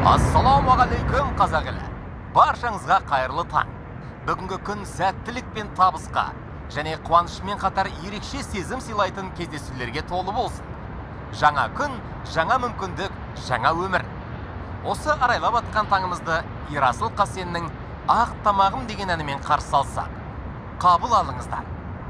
Ассалаумағалейкум қазақ елі. Баршаңызға қайырлы таң. Бүгінгі күн сәттілік пен табысқа және қуанышмен қатар ерекше сезім сыйлайтын кездесулерге толы болсын. Жаңа күн, жаңа мүмкіндік, жаңа өмір. Осы арайлап атқан таңымызды Ерасыл Қасеннің «Ақ тамағым» деген әнімен қарсы алсақ. Қабыл алыңыздар.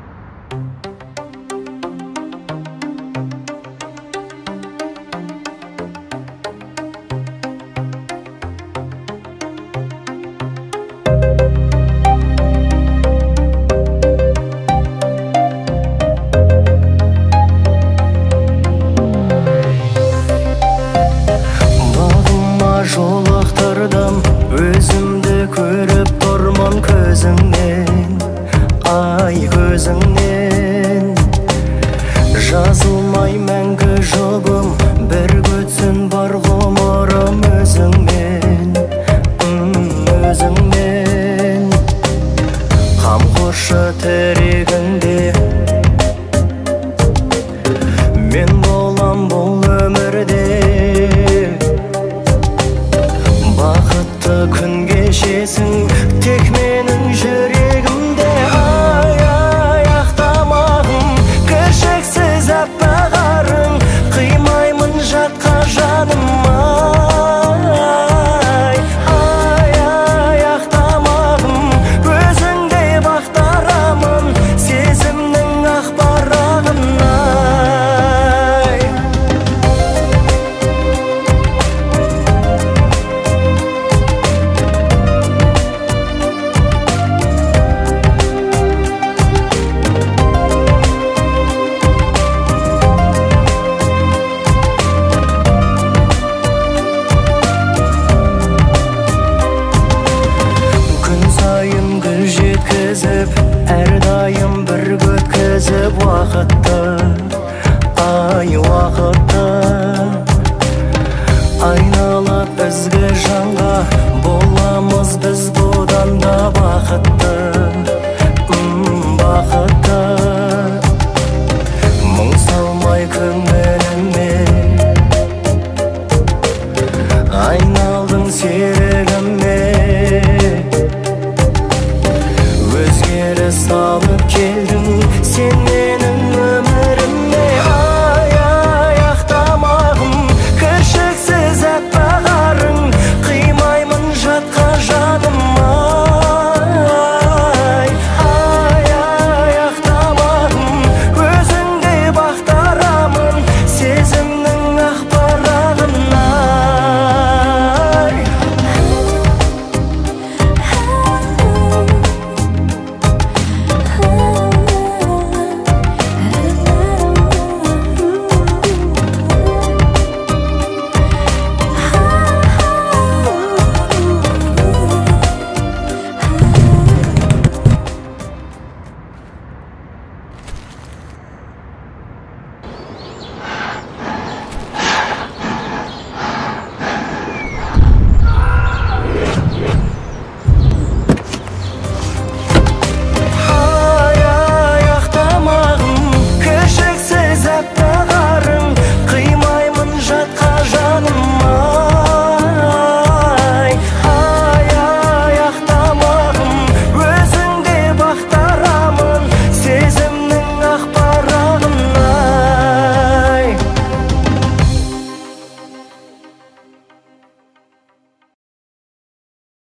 Жолықтырдым өзімді көріп тұрмын көзіңнен, ай көзіңнен. Жазылмай мәңгі жұбым, бір өтсін бар ғұмырым өзіңмен, өзіңмен. Қамқоршы тірегіңде мен болам бұл өмірде. Бақытты күн кешесің тек менің жүрегімде. Ай, ақ тамағым, кіршіксіз аппақ арың, қимаймын жатқа жаным.